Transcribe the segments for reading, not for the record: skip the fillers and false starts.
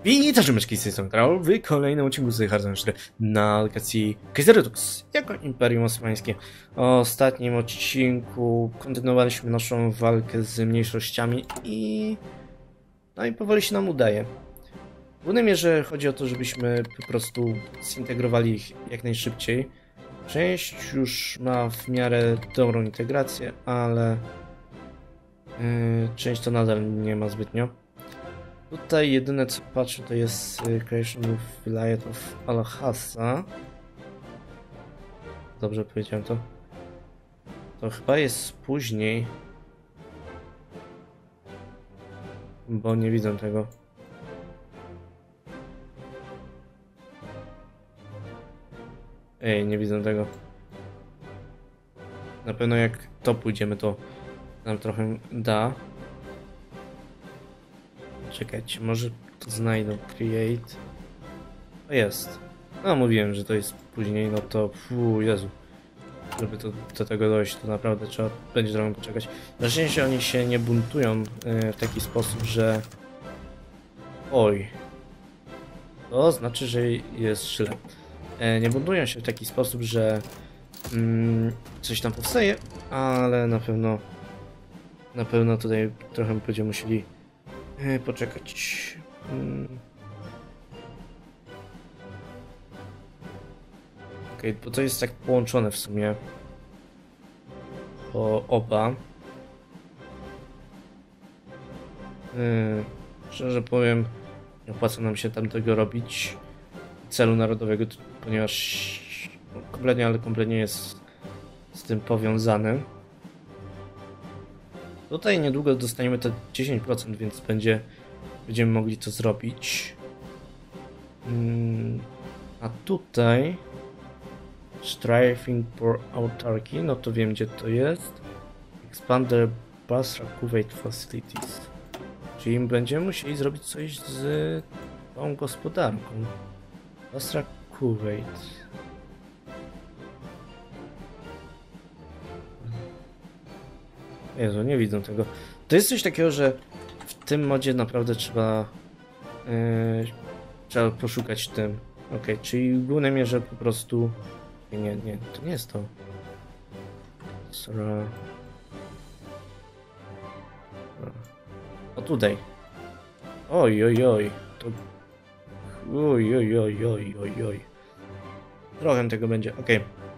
Witam, Rzemeczki, z tej strony Karol, w kolejnym odcinku z Hearthstone 4 na lokacji Kaiserredux jako Imperium Osmańskie. W ostatnim odcinku kontynuowaliśmy naszą walkę z mniejszościami no i powoli się nam udaje. W głównej mierze chodzi o to, żebyśmy po prostu zintegrowali ich jak najszybciej. Część już ma w miarę dobrą integrację, ale część to nadal nie ma zbytnio. Tutaj jedyne co patrzę to jest Creation of Vilayet of Al-Hassa. Dobrze powiedziałem to. To chyba jest później. Bo nie widzę tego. Nie widzę tego. Na pewno jak to pójdziemy, to nam trochę da. Czekajcie, może to znajdę. Create. O, jest. No, mówiłem, że to jest później, no to... Jezu. Żeby do tego dojść, to naprawdę trzeba będzie trochę poczekać. Na szczęście oni się nie buntują w taki sposób, że... Oj. To znaczy, że jest źle. Nie buntują się w taki sposób, że... coś tam powstaje, ale na pewno tutaj trochę będziemy musieli poczekać. Okej, bo to jest tak połączone w sumie. O oba. Szczerze powiem, nie opłaca nam się tamtego robić celu narodowego, ponieważ kompletnie jest z tym powiązany. Tutaj niedługo dostaniemy te 10%, więc będziemy mogli to zrobić. A tutaj Striving for Autarky, no to wiem gdzie to jest. Expander Basra Kuwait Facilities. Czyli będziemy musieli zrobić coś z tą gospodarką. Basra Kuwait. Jezu, nie widzę tego. To jest coś takiego, że w tym modzie naprawdę trzeba poszukać tym. Okej, czyli w głównej mierze po prostu... Nie, to nie jest to. O, tutaj. Oj. To... Oj. Trochę tego będzie, okej.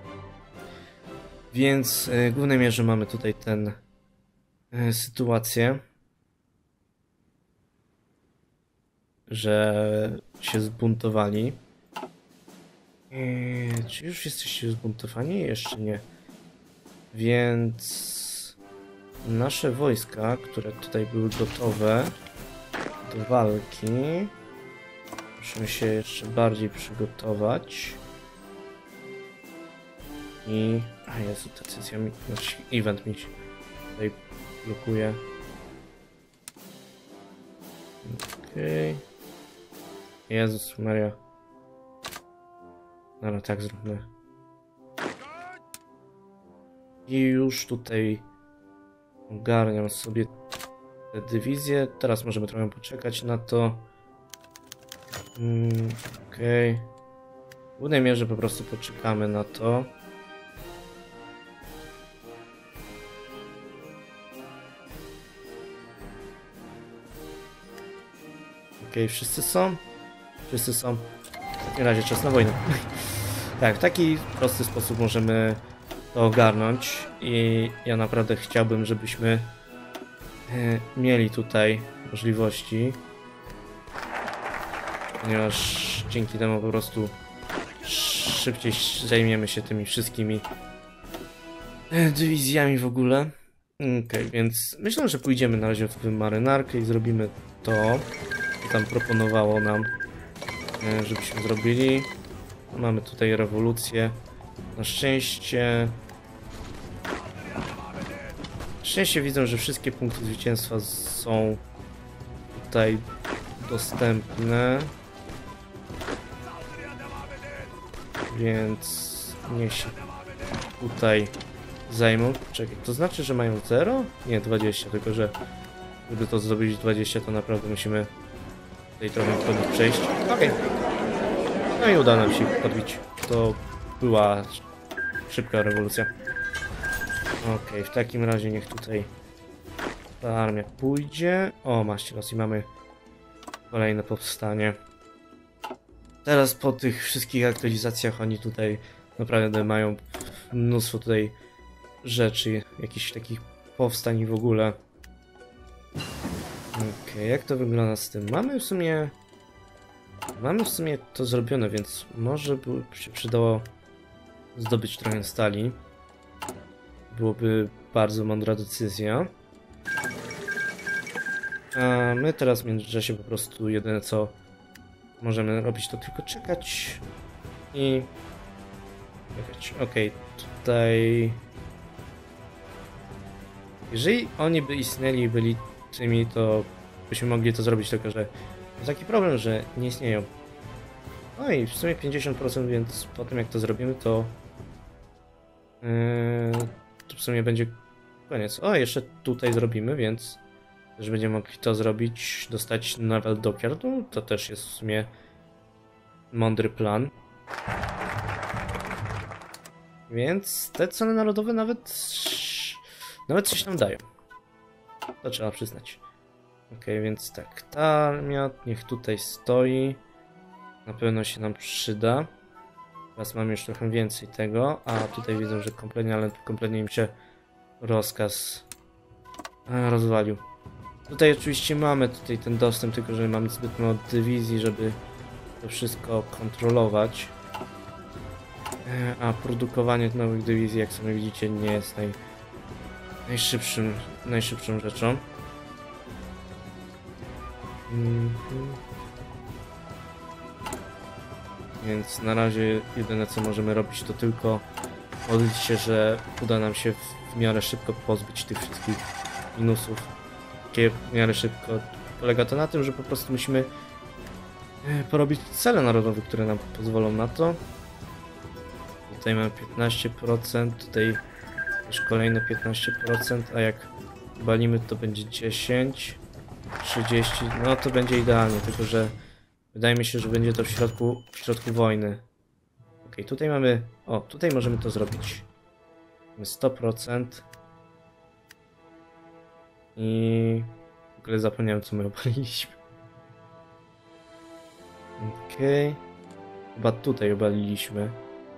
Więc w głównej mierze mamy tutaj sytuację, że się zbuntowali. Czy już jesteście zbuntowani? Jeszcze nie. Więc nasze wojska, które tutaj były gotowe do walki, musimy się jeszcze bardziej przygotować. A Jezu, decyzja mi... Znaczy, event mi się tutaj blokuje. Okej. Jezus Maria. No tak zróbmy. I już tutaj ogarniam sobie te dywizje. Teraz możemy trochę poczekać na to. Okej. W głównej mierze po prostu poczekamy na to. Okej, wszyscy są? Wszyscy są. W takim razie czas na wojnę. Tak, w taki prosty sposób możemy to ogarnąć i ja naprawdę chciałbym, żebyśmy mieli tutaj możliwości, ponieważ dzięki temu po prostu szybciej zajmiemy się tymi wszystkimi dywizjami w ogóle. Okej, więc myślę, że pójdziemy na razie w marynarkę i zrobimy to, co tam proponowało nam, żebyśmy zrobili. Mamy tutaj rewolucję. Na szczęście widzę, że wszystkie punkty zwycięstwa są tutaj dostępne. Więc niech się tutaj zajmą. Czekaj, to znaczy, że mają 0? Nie, 20, tylko że żeby to zrobić 20, to naprawdę musimy tutaj trochę po nich przejść. Okej. No i uda nam się ich podbić. To była szybka rewolucja. Okej, w takim razie niech tutaj ta armia pójdzie. O, maście los i mamy kolejne powstanie. Teraz po tych wszystkich aktualizacjach oni tutaj naprawdę mają mnóstwo tutaj rzeczy, jakichś takich powstań i w ogóle. Okej, jak to wygląda z tym? Mamy w sumie to zrobione, więc może by się przydało zdobyć trochę stali. Byłoby bardzo mądra decyzja. A my teraz w międzyczasie po prostu jedyne co możemy robić to tylko czekać i czekać. Okej, tutaj jeżeli oni by istnieli i byli tymi, to byśmy mogli to zrobić, tylko że jest taki problem, że nie istnieją. No i w sumie 50%, więc po tym jak to zrobimy, to w sumie będzie koniec. O, jeszcze tutaj zrobimy, więc też będziemy mogli to zrobić, dostać Naval Dockyard. No, to też jest w sumie mądry plan. Więc te cele narodowe nawet coś nam dają. To trzeba przyznać. Okej, więc tak, ta armia niech tutaj stoi. Na pewno się nam przyda. Teraz mamy już trochę więcej tego, a tutaj widzę, że kompletnie im się rozkaz rozwalił. Tutaj oczywiście mamy ten dostęp, tylko że mamy zbyt mało dywizji, żeby to wszystko kontrolować. A produkowanie nowych dywizji, jak sami widzicie, nie jest najszybszą rzeczą. Więc na razie jedyne co możemy robić to tylko modlić się, że uda nam się w miarę szybko pozbyć tych wszystkich minusów. Takie w miarę szybko polega to na tym, że po prostu musimy porobić cele narodowe, które nam pozwolą na to. Tutaj mamy 15%, tutaj też kolejne 15%, a jak balimy to będzie 10, 30, no to będzie idealnie, tylko że wydaje mi się, że będzie to w środku wojny. Ok, tutaj mamy, tutaj możemy to zrobić. Mamy 100% i w ogóle zapomniałem co my obaliliśmy. Okej, chyba tutaj obaliliśmy.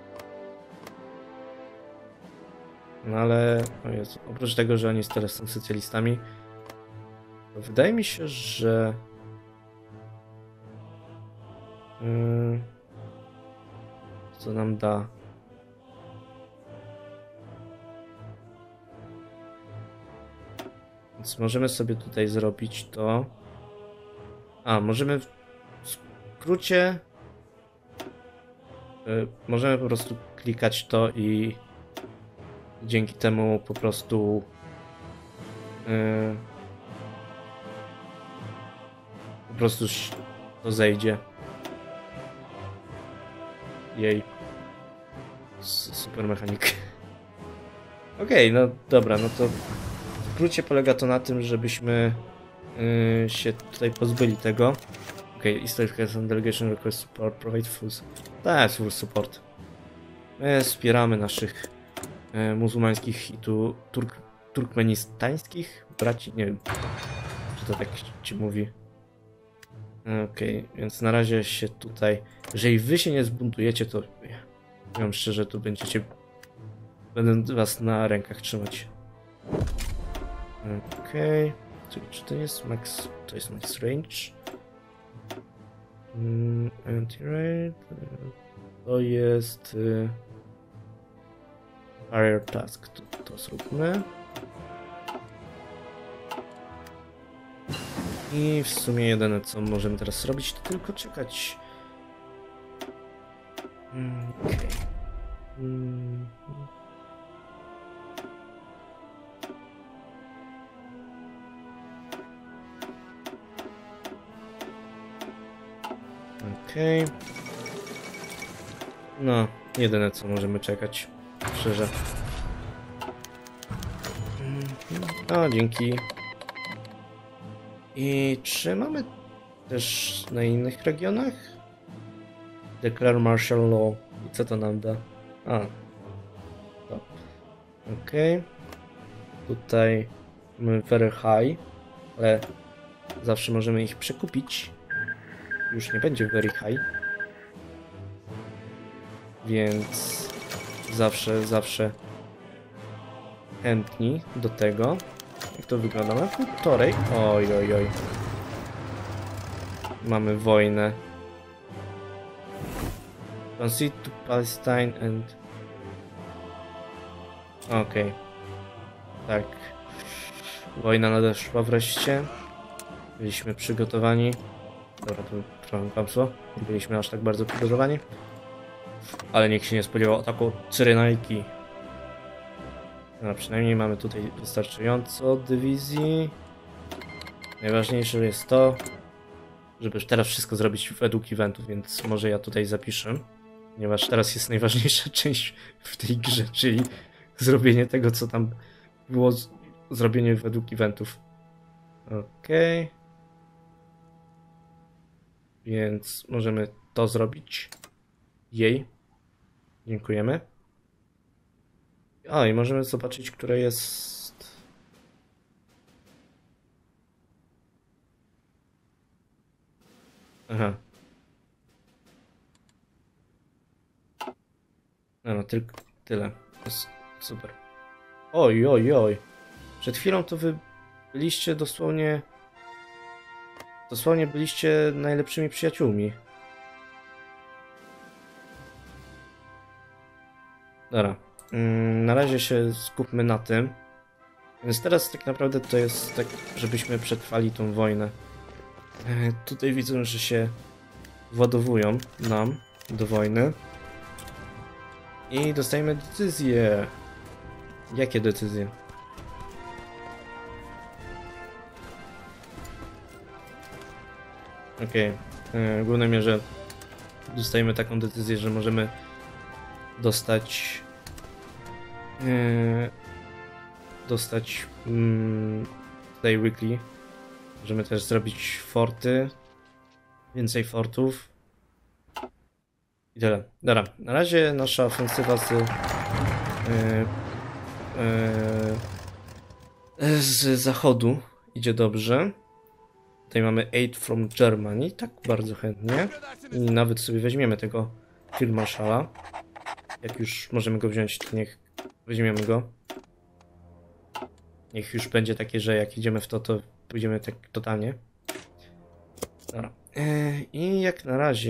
No ale, o Jezu, oprócz tego, że oni teraz są socjalistami, to wydaje mi się, że co nam da? Więc możemy sobie tutaj zrobić to. Możemy w skrócie możemy po prostu klikać to i dzięki temu po prostu to zejdzie. Jej. Super mechanik. Okej, no dobra, no to w skrócie polega to na tym, żebyśmy się tutaj pozbyli tego. Okej, Eastern Delegation request support, provide full support. My wspieramy naszych muzułmańskich i tu turkmenistańskich braci, nie wiem, czy to tak ci mówi. Okej, więc na razie się tutaj, jeżeli wy się nie zbuntujecie, to powiem szczerze, to będę was na rękach trzymać. Okej, czy to jest max, to jest max range. Anti-raid, to jest barrier task, to zróbmy. I w sumie jedyne co możemy teraz zrobić, to tylko czekać. Okej. Okej. No, jedyne co możemy czekać. Szczerze. O, dzięki. I czy mamy też na innych regionach? Declare martial law. I co to nam da? A. To. Okej. Tutaj mamy very high, ale zawsze możemy ich przekupić. Już nie będzie very high. Więc zawsze chętni do tego. Jak to wygląda? Na półtorej. Oj. Mamy wojnę. Concede to Palestine and... Okej. Tak. Wojna nadeszła wreszcie. Byliśmy przygotowani. Dobra, to trochę kłamstwo. Nie byliśmy aż tak bardzo przygotowani. Ale nikt się nie spodziewał ataku Cyrenajki. No, przynajmniej mamy tutaj wystarczająco dywizji. Najważniejsze jest to, żeby już teraz wszystko zrobić według eventów, więc może ja tutaj zapiszę. Ponieważ teraz jest najważniejsza część w tej grze, czyli zrobienie tego, co tam było, zrobienie według eventów. Okej. Więc możemy to zrobić. Jej. Dziękujemy. A, i możemy zobaczyć, które jest... Aha. No, tylko tyle. Jest super. Oj. Przed chwilą to wy byliście dosłownie byliście najlepszymi przyjaciółmi. Dobra. Na razie się skupmy na tym. Więc teraz tak naprawdę to jest tak, żebyśmy przetrwali tą wojnę. Tutaj widzę, że się władowują nam do wojny. I dostajemy decyzje. Jakie decyzje? Okej. W głównej mierze dostajemy taką decyzję, że możemy dostać tutaj weekly. Możemy też zrobić forty. Więcej fortów. I tyle. Dobra, na razie nasza ofensywa z zachodu idzie dobrze. Tutaj mamy aid from Germany, tak bardzo chętnie. I nawet sobie weźmiemy tego Field Marszala. Jak już możemy go wziąć, to niech weźmiemy go. Niech już będzie takie, że jak idziemy w to, to pójdziemy tak totalnie. Dobra. I jak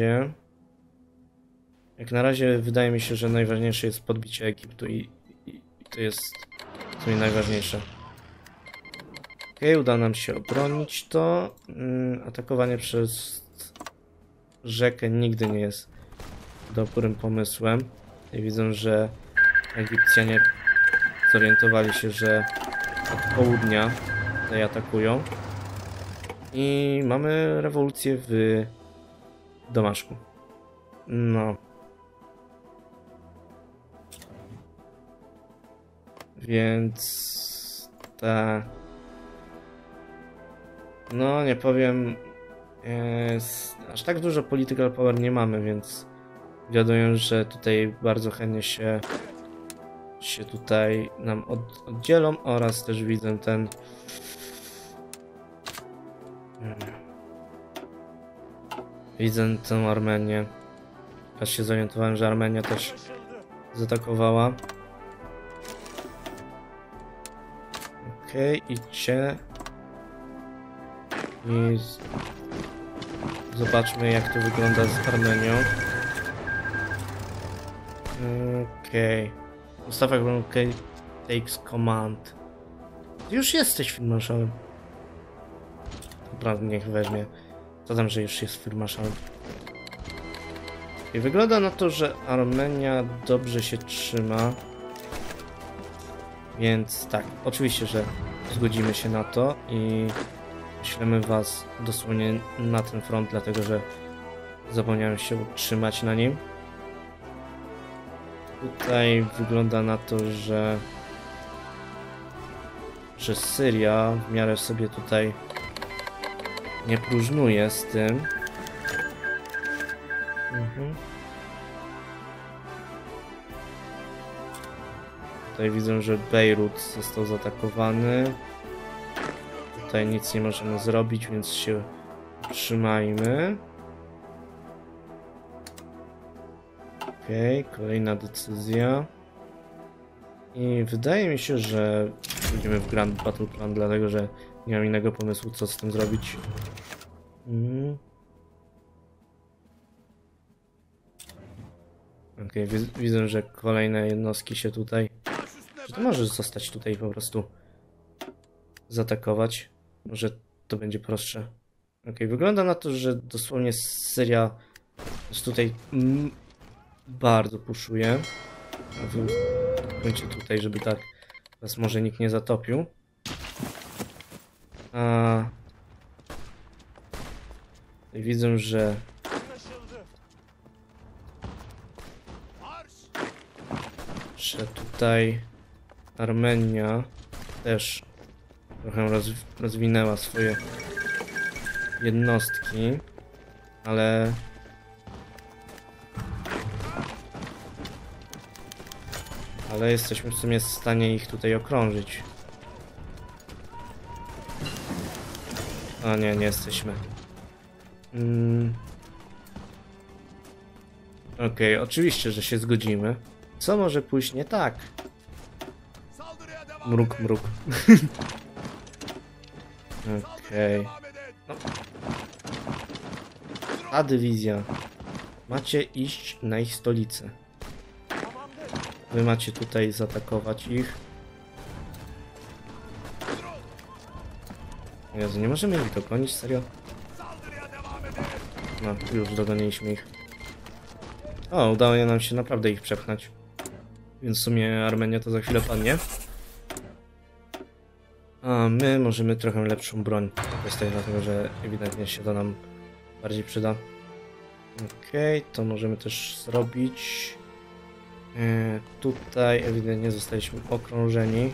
na razie wydaje mi się, że najważniejsze jest podbicie Egiptu i to jest w sumie najważniejsze. Okej, uda nam się obronić to. Atakowanie przez rzekę nigdy nie jest dobrym pomysłem. I widzę, że Egipcjanie zorientowali się, że od południa tutaj atakują. I mamy rewolucję w Damaszku. No. Więc no nie powiem, aż tak dużo political power nie mamy, więc wiadomo, że tutaj bardzo chętnie się tutaj nam oddzielą oraz też widzę widzę tę Armenię. Aż się zorientowałem, że Armenia też zaatakowała. Okej, idźcie. I zobaczmy, jak to wygląda z Armenią. Okej. Ustawa takes command. Ty już jesteś Field-Marszalem. Dobra, niech weźmie. Co tam, że już jest Field-Marszalem. I wygląda na to, że Armenia dobrze się trzyma. Więc tak, oczywiście, że zgodzimy się na to i wyślemy was dosłownie na ten front, dlatego że zapomniałem się utrzymać na nim. Tutaj wygląda na to, że Syria w miarę sobie tutaj nie próżnuję z tym. Tutaj widzę, że Bejrut został zaatakowany. Tutaj nic nie możemy zrobić, więc się trzymajmy. Okej, kolejna decyzja. I wydaje mi się, że pójdziemy w Grand Battle Plan, dlatego że nie mam innego pomysłu, co z tym zrobić. Okej, widzę, że kolejne jednostki się tutaj... Czy to możesz zostać tutaj po prostu zaatakować? Może to będzie prostsze. Okej, wygląda na to, że dosłownie Syria już tutaj bardzo puszuje. A wy kończę tutaj, żeby tak was może nikt nie zatopił. Widzę, że tutaj Armenia też trochę rozwinęła swoje jednostki, ale jesteśmy w sumie w stanie ich tutaj okrążyć. A nie jesteśmy. Okej, oczywiście, że się zgodzimy. Co może pójść nie tak? Mruk, mruk. Okej. No. Ta dywizja. Macie iść na ich stolicę. Wy macie tutaj zaatakować ich. Jezu, nie możemy ich dogonić, serio? No, już dogoniliśmy ich. O, udało nam się naprawdę ich przepchnąć. Więc w sumie Armenia to za chwilę padnie. A my możemy trochę lepszą broń dostać, dlatego że ewidentnie się to nam bardziej przyda. Okej, to możemy też zrobić. Tutaj ewidentnie zostaliśmy okrążeni.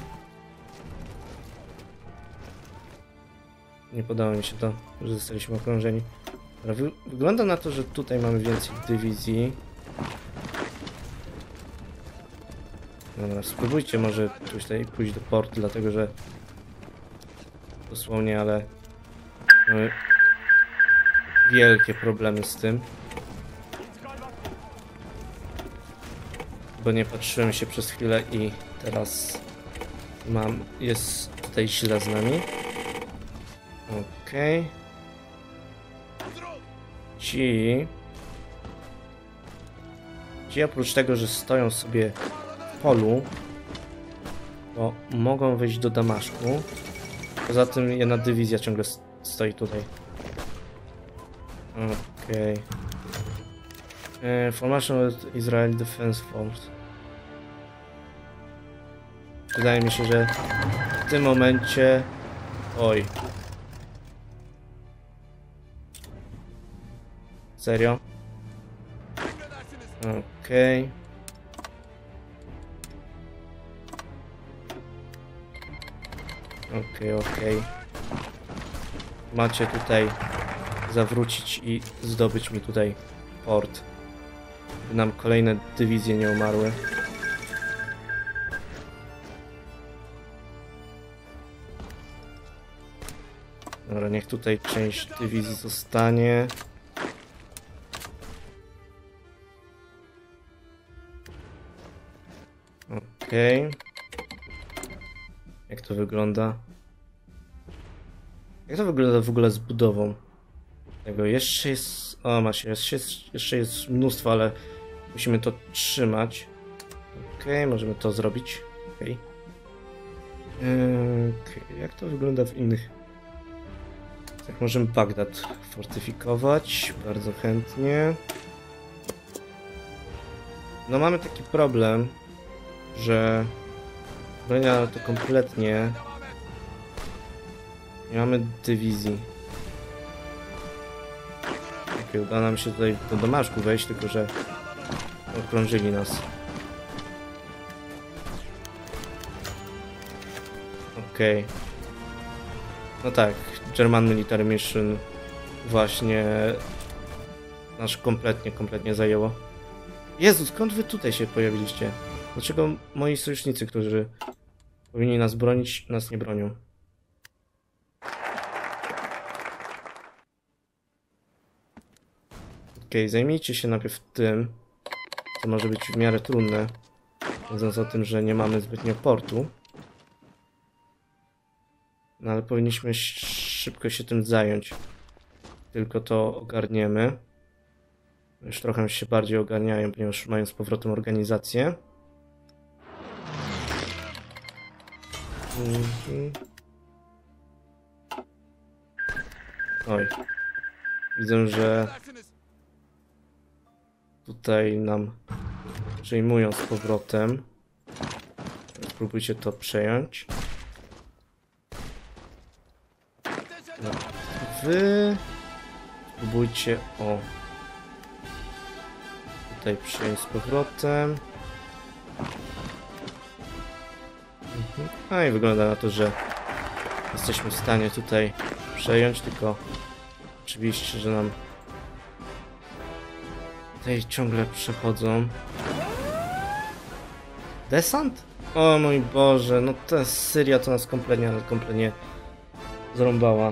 Nie podoba mi się to, że zostaliśmy okrążeni. Wygląda na to, że tutaj mamy więcej dywizji. Dobra, spróbujcie może tutaj pójść do portu, dlatego że dosłownie, ale mamy wielkie problemy z tym. Bo nie patrzyłem się przez chwilę i teraz jest tutaj źle z nami. Okej. Ci oprócz tego, że stoją sobie w polu, to mogą wejść do Damaszku. Poza tym jedna dywizja ciągle stoi tutaj. Okej. Formation of Israel Defense Force. Wydaje mi się, że w tym momencie... Oj. Serio? Okej. Okej. Macie tutaj zawrócić i zdobyć mi tutaj port. By nam kolejne dywizje nie umarły. Dobra, niech tutaj część dywizji zostanie. Okej. Jak to wygląda? Jak to wygląda w ogóle z budową? Tego jeszcze jest... O, macie, jeszcze jest mnóstwo, ale musimy to trzymać. Okej, możemy to zrobić. Okej. Jak to wygląda w innych... Tak, możemy Bagdad fortyfikować. Bardzo chętnie. No mamy taki problem, że... Bronię to kompletnie. Nie mamy dywizji. Okej, uda nam się tutaj do Damaszku wejść, tylko że okrążyli nas. Okej. No tak, German Military Mission właśnie nasz kompletnie zajęło. Jezu, skąd wy tutaj się pojawiliście? Dlaczego moi sojusznicy, którzy powinni nas bronić, nas nie bronią? Okej, zajmijcie się najpierw tym, co może być w miarę trudne, wiedząc o tym, że nie mamy zbytnio portu. No ale powinniśmy szybko się tym zająć. Tylko to ogarniemy. Już trochę się bardziej ogarniają, ponieważ mają z powrotem organizację. Oj. Widzę, że tutaj nam przejmują z powrotem. Spróbujcie to przejąć. No. Wy spróbujcie tutaj przejąć z powrotem. No i wygląda na to, że jesteśmy w stanie tutaj przejąć, tylko oczywiście, że nam tutaj ciągle przechodzą. Desant? O mój Boże, no ta Syria to nas kompletnie zrąbała.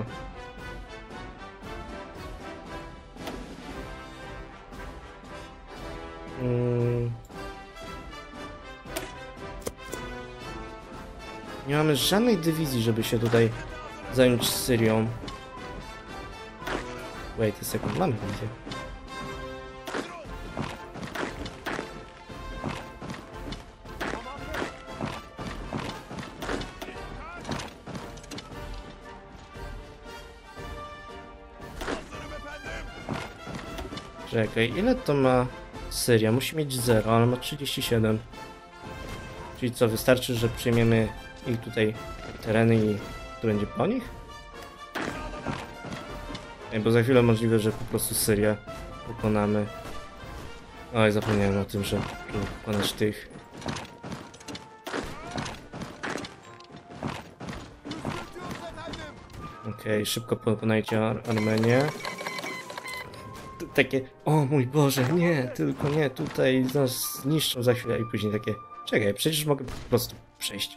Nie mamy żadnej dywizji, żeby się tutaj zająć Syrią. Wait a second, mamy dywizję. Czekaj, ile to ma Syria? Musi mieć 0, ale ma 37. Czyli co, wystarczy, że przyjmiemy ich tutaj tereny i to będzie po nich? Nie, bo za chwilę możliwe, że po prostu Syrię pokonamy. Oj, zapomniałem o tym, że pokonać tych. Okej, szybko pokonajcie Armenię. Takie, o mój Boże, nie, tylko nie, tutaj nas zniszczą za chwilę i później takie, czekaj, przecież mogę po prostu przejść.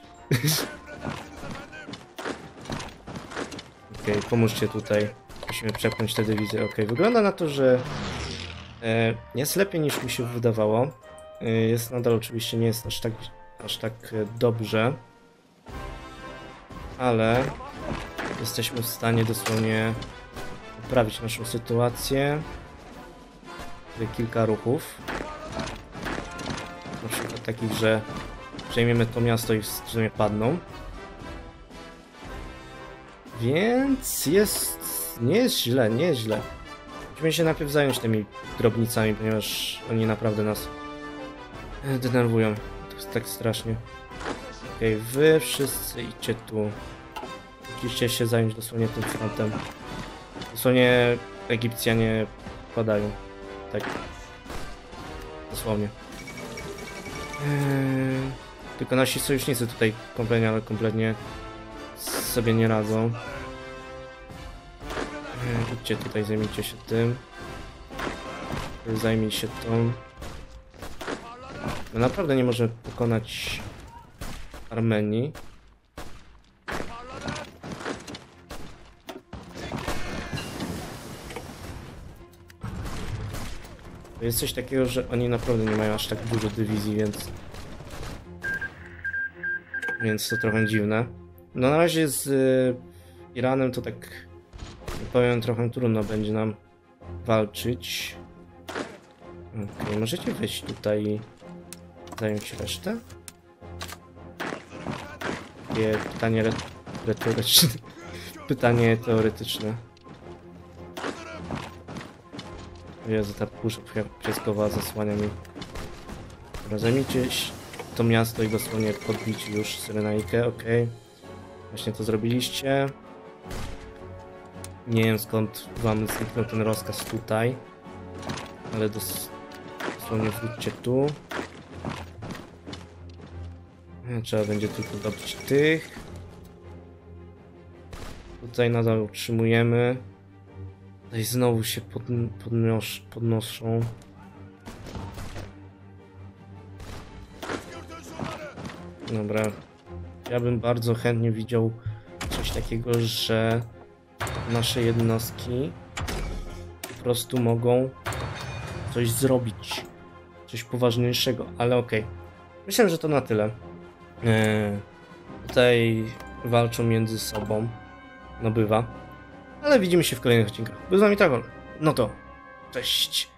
Okej, pomóżcie tutaj, musimy przepchnąć tę dywizję. Okej, wygląda na to, że jest lepiej niż mi się wydawało. Jest nadal oczywiście, nie jest aż tak dobrze, ale jesteśmy w stanie dosłownie poprawić naszą sytuację. Kilka ruchów. Na przykład takich, że przejmiemy to miasto i w sumie padną. Więc nie jest źle. Musimy się najpierw zająć tymi drobnicami, ponieważ oni naprawdę nas denerwują. To jest tak strasznie. Okej, wy wszyscy idźcie tu. Musicie się zająć dosłownie tym frontem. Dosłownie Egipcjanie padają. Tak. Dosłownie. Tylko nasi sojusznicy tutaj kompletnie sobie nie radzą. Idźcie tutaj, zajmijcie się tym. Zajmij się tą. My naprawdę nie możemy pokonać Armenii. Jest coś takiego, że oni naprawdę nie mają aż tak dużo dywizji, więc to trochę dziwne. No na razie z Iranem to tak powiem trochę trudno będzie nam walczyć. Okej, możecie wejść tutaj i zająć resztę? Takie pytanie retoryczne. Pytanie teoretyczne. Jezu, ta burza piaskowa zasłania mi. Dobra, zajmijcie to miasto i dosłownie podbić już Cyrenaikę, okej. Właśnie to zrobiliście. Nie wiem skąd wam zniknął ten rozkaz tutaj. Ale dosłownie wróćcie tu. Trzeba będzie tylko dobić tych. Tutaj nadal utrzymujemy. Tutaj znowu się podnoszą. Dobra. Ja bym bardzo chętnie widział coś takiego, że nasze jednostki po prostu mogą coś zrobić. Coś poważniejszego, ale okej. Myślę, że to na tyle. Tutaj walczą między sobą. No bywa. Ale widzimy się w kolejnych odcinkach. Był z nami Tagol. No to cześć.